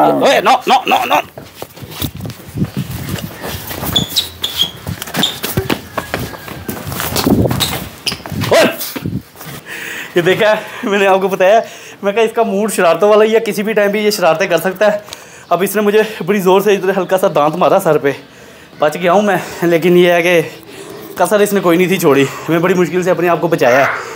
ओए no no no no. ये देखा मैंने आपको बताया, मैं कहा इसका मूड शरारतों वाला ही है, किसी भी टाइम भी ये शरारतें कर सकता है। अब इसने मुझे बड़ी ज़ोर से इधर हल्का सा दांत मारा सर पे, बच गया हूँ मैं, लेकिन ये है कि कसर इसने कोई नहीं थी छोड़ी, मैं बड़ी मुश्किल से अपने आप को बचाया है।